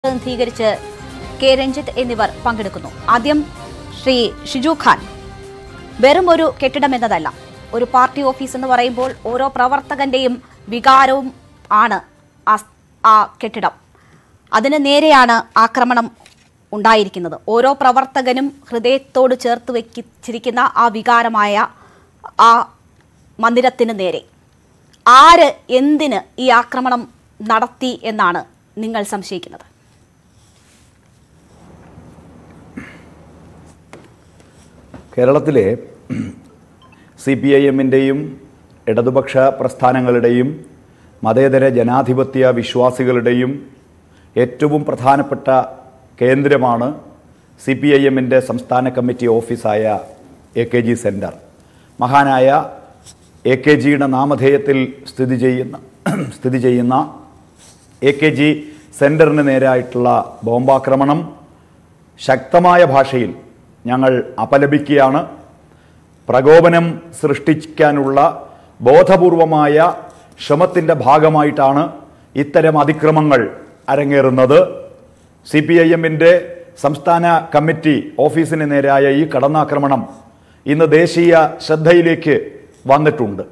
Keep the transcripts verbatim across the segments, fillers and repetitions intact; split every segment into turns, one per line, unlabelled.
പ്രതിനിധീകരിച്ച് കെ രഞ്ജിത്ത് എന്നിവർ പങ്കെടുക്കുന്നു. ആദ്യം ശ്രീ ഷിജു ഖാൻ, വെറും ഒരു കെട്ടിടം എന്നതല്ല, ഒരു പാർട്ടി ഓഫീസ് എന്ന് പറയുമ്പോൾ ഓരോ പ്രവർത്തകന്റെയും വികാരവും ആണ് ആ കെട്ടിടം. അതിന് നേരെയാണ് ആക്രമണം ഉണ്ടായിരിക്കുന്നത്. ഓരോ പ്രവർത്തകനും ഹൃദയത്തോട് ചേർത്ത് വെച്ചിരിക്കുന്ന ആ വികാരമായ ആ മന്ദിരത്തിന് നേരെ ആര് എന്തിന് ഈ ആക്രമണം നടത്തി എന്നാണ് നിങ്ങൾ സംശയിക്കുന്നത്?
കേരളത്തിലെ സി പി ഐ എമ്മിൻ്റെയും ഇടതുപക്ഷ പ്രസ്ഥാനങ്ങളുടെയും മതേതര ജനാധിപത്യ വിശ്വാസികളുടെയും ഏറ്റവും പ്രധാനപ്പെട്ട കേന്ദ്രമാണ് സി പി ഐ എമ്മിൻ്റെ സംസ്ഥാന കമ്മിറ്റി ഓഫീസായ എ കെ ജി സെൻറ്റർ. മഹാനായ എ കെ ജിയുടെ നാമധേയത്തിൽ സ്ഥിതി ചെയ്യുന്ന സ്ഥിതി ചെയ്യുന്ന എ കെ ജി സെൻറ്ററിന് നേരായിട്ടുള്ള ബോംബാക്രമണം ശക്തമായ ഭാഷയിൽ ഞങ്ങൾ അപലപിക്കുകയാണ്. പ്രകോപനം സൃഷ്ടിക്കാനുള്ള ബോധപൂർവമായ ശ്രമത്തിൻ്റെ ഭാഗമായിട്ടാണ് ഇത്തരം അതിക്രമങ്ങൾ അരങ്ങേറുന്നത്. സി പി ഐ എമ്മിൻ്റെ സംസ്ഥാന കമ്മിറ്റി ഓഫീസിന് നേരായ ഈ കടന്നാക്രമണം ഇന്ന് ദേശീയ ശ്രദ്ധയിലേക്ക് വന്നിട്ടുണ്ട്.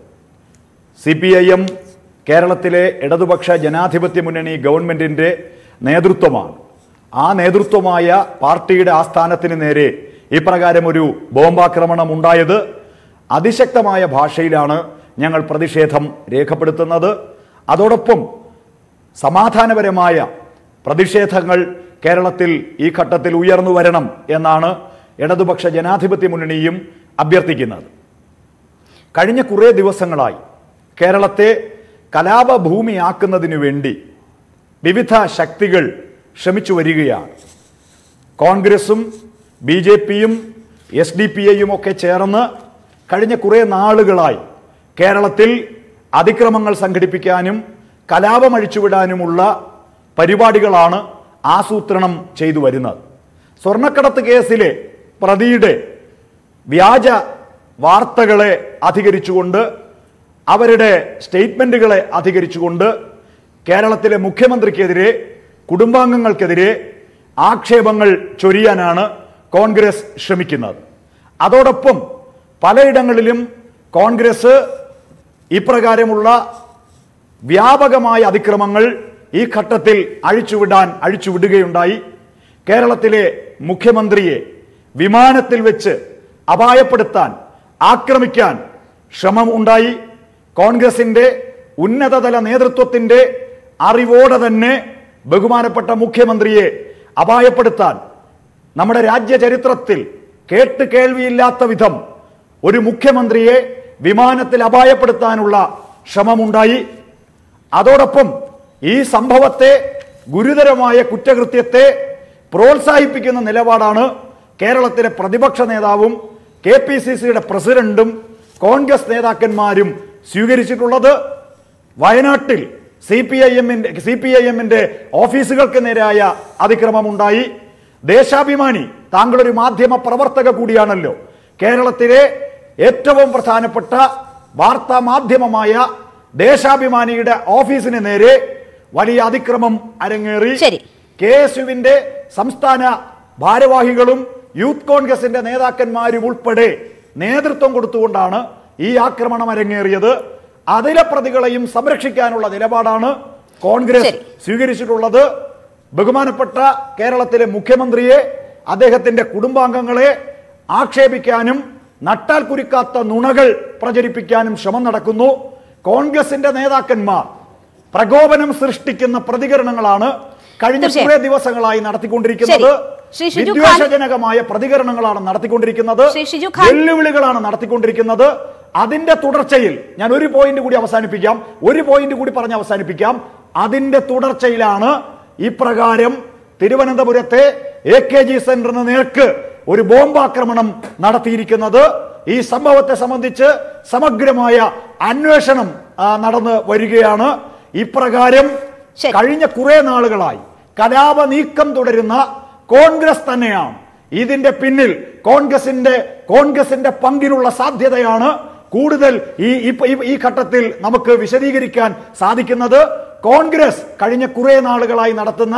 സി പി ഐ എം കേരളത്തിലെ ഇടതുപക്ഷ ജനാധിപത്യ മുന്നണി ഗവൺമെൻറ്റിൻ്റെ നേതൃത്വമാണ്. ആ നേതൃത്വമായ പാർട്ടിയുടെ ആസ്ഥാനത്തിന് നേരെ ഇപ്രകാരം ഒരു ബോംബാക്രമണം ഉണ്ടായത് അതിശക്തമായ ഭാഷയിലാണ് ഞങ്ങൾ പ്രതിഷേധം രേഖപ്പെടുത്തുന്നത്. അതോടൊപ്പം സമാധാനപരമായ പ്രതിഷേധങ്ങൾ കേരളത്തിൽ ഈ ഘട്ടത്തിൽ ഉയർന്നു വരണം എന്നാണ് ഇടതുപക്ഷ ജനാധിപത്യ മുന്നണിയും അഭ്യർത്ഥിക്കുന്നത്. കഴിഞ്ഞ കുറേ ദിവസങ്ങളായി കേരളത്തെ കലാപഭൂമിയാക്കുന്നതിനു വേണ്ടി വിവിധ ശക്തികൾ ശ്രമിച്ചു വരികയാണ്. കോൺഗ്രസും ബി ജെ പിയും എസ് ഡി പി ഐയും ഒക്കെ ചേർന്ന് കഴിഞ്ഞ കുറേ നാളുകളായി കേരളത്തിൽ അതിക്രമങ്ങൾ സംഘടിപ്പിക്കാനും കലാപം അഴിച്ചുവിടാനുമുള്ള പരിപാടികളാണ് ആസൂത്രണം ചെയ്തു വരുന്നത്. സ്വർണ്ണക്കടത്ത് കേസിലെ പ്രതിയുടെ വ്യാജ വാർത്തകളെ അധികരിച്ചുകൊണ്ട്, അവരുടെ സ്റ്റേറ്റ്മെൻറ്റുകളെ അധികരിച്ചുകൊണ്ട് കേരളത്തിലെ മുഖ്യമന്ത്രിക്കെതിരെ, കുടുംബാംഗങ്ങൾക്കെതിരെ ആക്ഷേപങ്ങൾ ചൊരിയാനാണ് കോൺഗ്രസ് ശ്രമിക്കുന്നത്. അതോടൊപ്പം പലയിടങ്ങളിലും കോൺഗ്രസ് ഇപ്രകാരമുള്ള വ്യാപകമായ അതിക്രമങ്ങൾ ഈ ഘട്ടത്തിൽ അഴിച്ചുവിടാൻ അഴിച്ചുവിടുകയുണ്ടായി. കേരളത്തിലെ മുഖ്യമന്ത്രിയെ വിമാനത്തിൽ വെച്ച് അപായപ്പെടുത്താൻ, ആക്രമിക്കാൻ ശ്രമം ഉണ്ടായി. കോൺഗ്രസിൻ്റെ ഉന്നതതല നേതൃത്വത്തിൻ്റെ അറിവോടെ തന്നെ ബഹുമാനപ്പെട്ട മുഖ്യമന്ത്രിയെ അപായപ്പെടുത്താൻ നമ്മുടെ രാജ്യ ചരിത്രത്തിൽ കേട്ട് കേൾവിയില്ലാത്ത വിധം ഒരു മുഖ്യമന്ത്രിയെ വിമാനത്തിൽ അപായപ്പെടുത്താനുള്ള ശ്രമമുണ്ടായി. അതോടൊപ്പം ഈ സംഭവത്തെ, ഗുരുതരമായ കുറ്റകൃത്യത്തെ പ്രോത്സാഹിപ്പിക്കുന്ന നിലപാടാണ് കേരളത്തിലെ പ്രതിപക്ഷ നേതാവും കെ പി സി സിയുടെ പ്രസിഡന്റും കോൺഗ്രസ് നേതാക്കന്മാരും സ്വീകരിച്ചിട്ടുള്ളത്. വയനാട്ടിൽ സി പി ഐ എമ്മിൻ്റെ സി പി ഐ എമ്മിൻ്റെ ഓഫീസുകൾക്ക് നേരായ അതിക്രമമുണ്ടായി. ദേശാഭിമാനി, താങ്കളൊരു മാധ്യമ പ്രവർത്തക കൂടിയാണല്ലോ, കേരളത്തിലെ ഏറ്റവും പ്രധാനപ്പെട്ട വാർത്താ മാധ്യമമായ ദേശാഭിമാനിയുടെ ഓഫീസിന് നേരെ വലിയ അതിക്രമം അരങ്ങേറി. കെ എസ് യുവിന്റെ സംസ്ഥാന ഭാരവാഹികളും യൂത്ത് കോൺഗ്രസിന്റെ നേതാക്കന്മാരും ഉൾപ്പെടെ നേതൃത്വം കൊടുത്തുകൊണ്ടാണ് ഈ ആക്രമണം അരങ്ങേറിയത്. അതിലെ പ്രതികളെയും സംരക്ഷിക്കാനുള്ള നിലപാടാണ് കോൺഗ്രസ് സ്വീകരിച്ചിട്ടുള്ളത്. ബഹുമാനപ്പെട്ട കേരളത്തിലെ മുഖ്യമന്ത്രിയെ, അദ്ദേഹത്തിന്റെ കുടുംബാംഗങ്ങളെ ആക്ഷേപിക്കാനും നട്ടാൽ കുരുക്കാത്ത നുണകൾ പ്രചരിപ്പിക്കാനും ശ്രമം നടക്കുന്നു. കോൺഗ്രസിന്റെ നേതാക്കന്മാർ പ്രകോപനം സൃഷ്ടിക്കുന്ന പ്രതികരണങ്ങളാണ് കഴിഞ്ഞ കുറേ ദിവസങ്ങളായി നടത്തിക്കൊണ്ടിരിക്കുന്നത്. വിദ്വേഷജനകമായ പ്രതികരണങ്ങളാണ് നടത്തിക്കൊണ്ടിരിക്കുന്നത്, വെല്ലുവിളികളാണ് നടത്തിക്കൊണ്ടിരിക്കുന്നത്. അതിന്റെ തുടർച്ചയിൽ ഞാൻ ഒരു പോയിന്റ് കൂടി അവസാനിപ്പിക്കാം ഒരു പോയിന്റ് കൂടി പറഞ്ഞ് അവസാനിപ്പിക്കാം അതിന്റെ തുടർച്ചയിലാണ് ഇപ്രകാരം തിരുവനന്തപുരത്തെ എ കെ ജി സെന്ററിന് നേർക്ക് ഒരു ബോംബാക്രമണം നടത്തിയിരിക്കുന്നത്. ഈ സംഭവത്തെ സംബന്ധിച്ച് സമഗ്രമായ അന്വേഷണം നടന്നു വരികയാണ്. ഇപ്രകാരം കഴിഞ്ഞ കുറെ നാളുകളായി കലാപ നീക്കം തുടരുന്ന കോൺഗ്രസ് തന്നെയാണ് ഇതിന്റെ പിന്നിൽ. കോൺഗ്രസിന്റെ കോൺഗ്രസിന്റെ പങ്കിനുള്ള സാധ്യതയാണ് കൂടുതൽ ഈ ഈ ഘട്ടത്തിൽ നമുക്ക് വിശദീകരിക്കാൻ സാധിക്കുന്നത്. കോൺഗ്രസ് കഴിഞ്ഞ കുറെ നാളുകളായി നടത്തുന്ന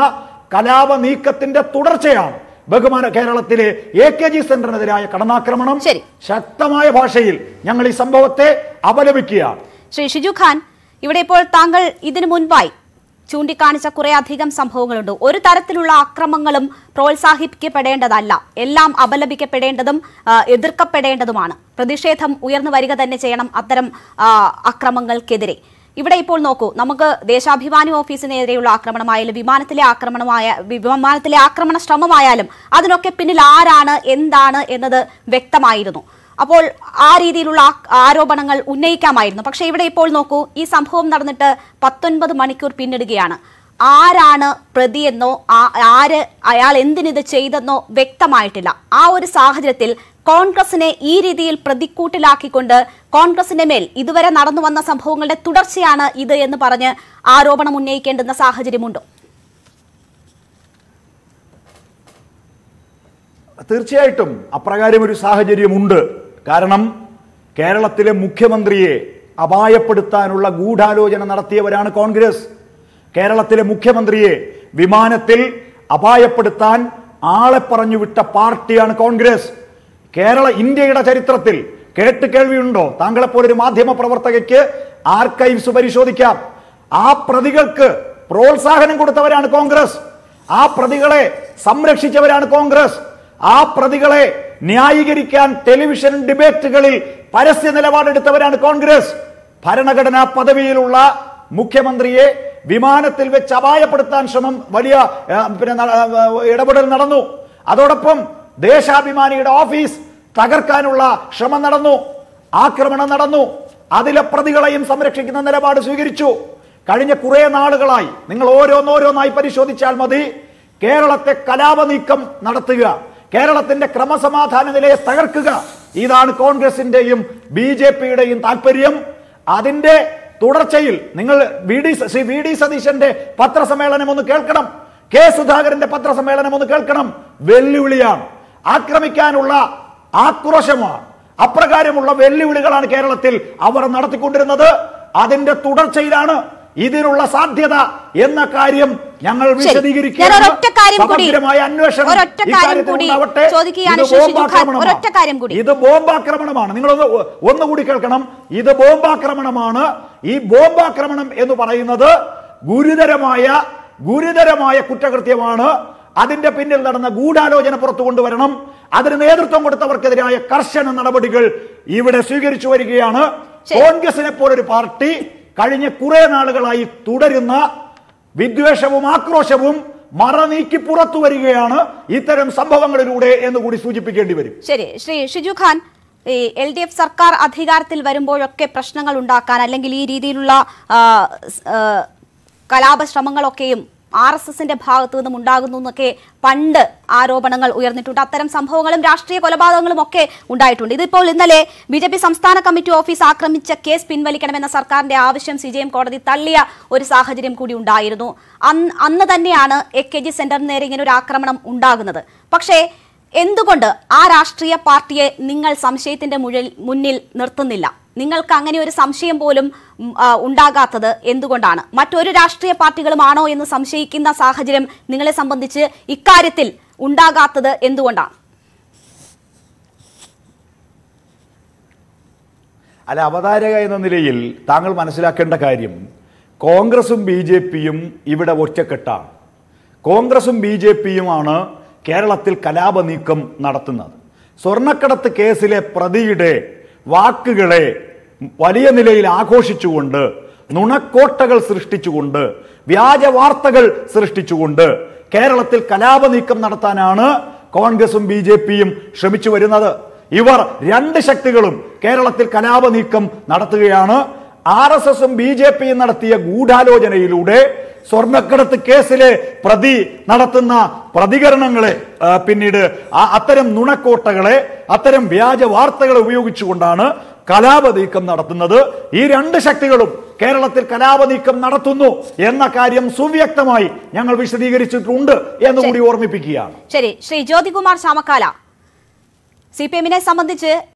കലാപ നീക്കത്തിന്റെ തുടർച്ചയാണ് ബഹുമാന കേരളത്തിലെ എ കെ ജി സെന്ററിനെതിരായ കടന്നാക്രമണം. ശക്തമായ ഭാഷയിൽ ഞങ്ങൾ ഈ സംഭവത്തെ അപലപിക്കുകയാണ്.
ശ്രീ ഷിജു ഖാൻ, ഇവിടെ ഇപ്പോൾ താങ്കൾ ഇതിനു മുൻപായി ചൂണ്ടിക്കാണിച്ച കുറെ അധികം സംഭവങ്ങളുണ്ട്. ഒരു തരത്തിലുള്ള അക്രമങ്ങളും പ്രോത്സാഹിപ്പിക്കപ്പെടേണ്ടതല്ല, എല്ലാം അപലപിക്കപ്പെടേണ്ടതും എതിർക്കപ്പെടേണ്ടതുമാണ്. പ്രതിഷേധം ഉയർന്നു വരിക തന്നെ ചെയ്യണം അത്തരം അക്രമങ്ങൾക്കെതിരെ. ഇവിടെ ഇപ്പോൾ നോക്കൂ, നമുക്ക് ദേശാഭിമാനി ഓഫീസിനെതിരെയുള്ള ആക്രമണമായാലും വിമാനത്തിലെ ആക്രമണമായ വിമാനത്തിലെ ആക്രമണ ശ്രമമായാലും അതിനൊക്കെ പിന്നിൽ ആരാണ് എന്താണ് എന്നത് വ്യക്തമായിരുന്നു. അപ്പോൾ ആ രീതിയിലുള്ള ആരോപണങ്ങൾ ഉന്നയിക്കാമായിരുന്നു. പക്ഷേ ഇവിടെ ഇപ്പോൾ നോക്കൂ, ഈ സംഭവം നടന്നിട്ട് പത്തൊൻപത് മണിക്കൂർ പിന്നിടുകയാണ്. ആരാണ് പ്രതിയെന്നോ ആര് അയാൾ എന്തിനിത് ചെയ്തെന്നോ വ്യക്തമായിട്ടില്ല. ആ ഒരു സാഹചര്യത്തിൽ കോൺഗ്രസിനെ ഈ രീതിയിൽ പ്രതിക്കൂട്ടിലാക്കിക്കൊണ്ട് കോൺഗ്രസിന്റെ മേൽ ഇതുവരെ നടന്നു വന്ന സംഭവങ്ങളുടെ തുടർച്ചയാണ് ഇത് എന്ന് പറഞ്ഞ് ആരോപണം ഉന്നയിക്കേണ്ടുന്ന സാഹചര്യമുണ്ടോ?
തീർച്ചയായിട്ടും അപ്രകാരം ഒരു സാഹചര്യമുണ്ട്. കാരണം കേരളത്തിലെ മുഖ്യമന്ത്രിയെ അപായപ്പെടുത്താനുള്ള ഗൂഢാലോചന നടത്തിയവരാണ് കോൺഗ്രസ്. കേരളത്തിലെ മുഖ്യമന്ത്രിയെ വിമാനത്തിൽ അപായപ്പെടുത്താൻ ആളെ പറഞ്ഞു വിട്ട പാർട്ടിയാണ് കോൺഗ്രസ്. കേരള ഇന്ത്യയുടെ ചരിത്രത്തിൽ കേട്ട് കേൾവിയുണ്ടോ? താങ്കളെപ്പോലൊരു മാധ്യമ പ്രവർത്തകയ്ക്ക് ആർക്കൈവ്സ് പരിശോധിക്കാം. ആ പ്രതികൾക്ക് പ്രോത്സാഹനം കൊടുത്തവരാണ് കോൺഗ്രസ്. ആ പ്രതികളെ സംരക്ഷിച്ചവരാണ് കോൺഗ്രസ്. ആ പ്രതികളെ ന്യായീകരിക്കാൻ ടെലിവിഷൻ ഡിബേറ്റുകളിൽ പരസ്യ നിലപാടെടുത്തവരാണ് കോൺഗ്രസ്. ഭരണഘടനാ പദവിയിലുള്ള മുഖ്യമന്ത്രിയെ വിമാനത്തിൽ വെച്ച് അപായപ്പെടുത്താൻ ശ്രമം, വലിയ പിന്നെ ഇടപെടൽ നടന്നു. അതോടൊപ്പം ദേശാഭിമാനിയുടെ ഓഫീസ് തകർക്കാനുള്ള ശ്രമം നടന്നു, ആക്രമണം നടന്നു. അതിലെ പ്രതികളെയും സംരക്ഷിക്കുന്ന നിലപാട് സ്വീകരിച്ചു. കഴിഞ്ഞ കുറെ നാളുകളായി നിങ്ങൾ ഓരോന്നോരോന്നായി പരിശോധിച്ചാൽ മതി. കേരളത്തെ കലാപ നീക്കം നടത്തുക, കേരളത്തിന്റെ ക്രമസമാധാന നിലയെ തകർക്കുക, ഇതാണ് കോൺഗ്രസിന്റെയും ബി ജെ പിയുടെയും താല്പര്യം. അതിന്റെ തുടർച്ചയിൽ നിങ്ങൾ V D Shri V D സതീശന്റെ പത്രസമ്മേളനം ഒന്ന് കേൾക്കണം, കെ സുധാകരന്റെ പത്രസമ്മേളനം ഒന്ന് കേൾക്കണം. വെല്ലുവിളിയാണ്, ആക്രമിക്കാനുള്ള ആക്രോശമാണ്. അപ്രകാരമുള്ള വെല്ലുവിളികളാണ് കേരളത്തിൽ അവർ നടത്തിക്കൊണ്ടിരുന്നത്. അതിന്റെ തുടർച്ചയിലാണ് ഇതിനുള്ള സാധ്യത എന്ന കാര്യം ഞങ്ങൾ വിശദീകരിക്കുകയാണ്. ഇത് ബോംബാക്രമണമാണ്. നിങ്ങൾ ഒന്നുകൂടി കേൾക്കണം. ഇത് ബോംബാക്രമണമാണ്. ഈ ബോംബാക്രമണം എന്ന് പറയുന്നത് ഗുരുതരമായ ഗുരുതരമായ കുറ്റകൃത്യമാണ്. അതിന്റെ പിന്നിൽ നടന്ന ഗൂഢാലോചന പുറത്തു കൊണ്ടുവരണം. അതിന് നേതൃത്വം കൊടുത്തവർക്കെതിരായ കർശന നടപടികൾ ഇവിടെ സ്വീകരിച്ചു വരികയാണ്. കോൺഗ്രസിനെ പോലൊരു പാർട്ടി കഴിഞ്ഞ കുറെ നാളുകളായി തുടരുന്ന വിദ്വേഷവും ആക്രോശവും മറനീക്കി പുറത്തു വരികയാണ് ഇത്തരം സംഭവങ്ങളിലൂടെ എന്നുകൂടി സൂചിപ്പിക്കേണ്ടി വരും.
ശരി, ശ്രീ ഷിജു ഖാൻ, ഈ എൽ ഡി എഫ് സർക്കാർ അധികാരത്തിൽ വരുമ്പോഴൊക്കെ പ്രശ്നങ്ങൾ ഉണ്ടാക്കാൻ അല്ലെങ്കിൽ ഈ രീതിയിലുള്ള കലാപശ്രമങ്ങളൊക്കെയും ആർ എസ് എസിന്റെ ഭാഗത്തു നിന്നും ഉണ്ടാകുന്നു എന്നൊക്കെ പണ്ട് ആരോപണങ്ങൾ ഉയർന്നിട്ടുണ്ട്. അത്തരം സംഭവങ്ങളും രാഷ്ട്രീയ കൊലപാതകങ്ങളും ഒക്കെ ഉണ്ടായിട്ടുണ്ട്. ഇതിപ്പോൾ ഇന്നലെ ബി ജെ പി സംസ്ഥാന കമ്മിറ്റി ഓഫീസ് ആക്രമിച്ച കേസ് പിൻവലിക്കണമെന്ന സർക്കാരിന്റെ ആവശ്യം സി ജെ എം കോടതി തള്ളിയ ഒരു സാഹചര്യം കൂടി ഉണ്ടായിരുന്നു. അന്ന് തന്നെയാണ് എ കെ ജി സെന്ററിന് നേരെ ഇങ്ങനെ ഒരു ആക്രമണം ഉണ്ടാകുന്നത്. പക്ഷേ എന്തുകൊണ്ട് ആ രാഷ്ട്രീയ പാർട്ടിയെ നിങ്ങൾ സംശയത്തിന്റെ മുന്നിൽ നിർത്തുന്നില്ല? നിങ്ങൾക്ക് അങ്ങനെ ഒരു സംശയം പോലും ഉണ്ടാകാത്തത് എന്തുകൊണ്ടാണ്? മറ്റൊരു രാഷ്ട്രീയ പാർട്ടികളുമാണോ എന്ന് സംശയിക്കുന്ന സാഹചര്യം നിങ്ങളെ സംബന്ധിച്ച് ഇക്കാര്യത്തിൽ ഉണ്ടാകാത്തത് എന്തുകൊണ്ടാണ്?
അല്ല, അവതാരക എന്ന നിലയിൽ താങ്കൾ മനസ്സിലാക്കേണ്ട കാര്യം, കോൺഗ്രസും ബി ജെ പിയും ഇവിടെ ഒറ്റക്കെട്ടാണ്. കോൺഗ്രസും ബി ജെ പിയുമാണ് കേരളത്തിൽ കലാപ നീക്കം നടത്തുന്നത്. സ്വർണ്ണക്കടത്ത് കേസിലെ പ്രതിയുടെ വാക്കുകളെ വലിയ നിലയിൽ ആഘോഷിച്ചുകൊണ്ട്, നുണക്കോട്ടകൾ സൃഷ്ടിച്ചുകൊണ്ട്, വ്യാജ വാർത്തകൾ സൃഷ്ടിച്ചുകൊണ്ട് കേരളത്തിൽ കലാപ നീക്കം നടത്താനാണ് കോൺഗ്രസും ബി ജെ പിയും ശ്രമിച്ചു വരുന്നത്. ഇവർ രണ്ട് ശക്തികളും കേരളത്തിൽ കലാപ നീക്കം നടത്തുകയാണ്. ആർ എസ് എസും ബി ജെ പിയും നടത്തിയ ഗൂഢാലോചനയിലൂടെ സ്വർണ്ണക്കടത്ത് കേസിലെ പ്രതി നടത്തുന്ന പ്രതികരണങ്ങളെ, പിന്നീട് അത്തരം നുണക്കോട്ടകളെ, അത്തരം വ്യാജ വാർത്തകളെ ഉപയോഗിച്ചുകൊണ്ടാണ് കലാപ നീക്കം നടത്തുന്നത്. ഈ രണ്ട് ശക്തികളും കേരളത്തിൽ കലാപ നീക്കം നടത്തുന്നു എന്ന കാര്യം സുവ്യക്തമായി ഞങ്ങൾ വിശദീകരിച്ചിട്ടുണ്ട് എന്നുകൂടി ഓർമ്മിപ്പിക്കുകയാണ്.
ശരി, ശ്രീ ജ്യോതികുമാർ ചാമക്കാല, സി പി എമ്മിനെ സംബന്ധിച്ച്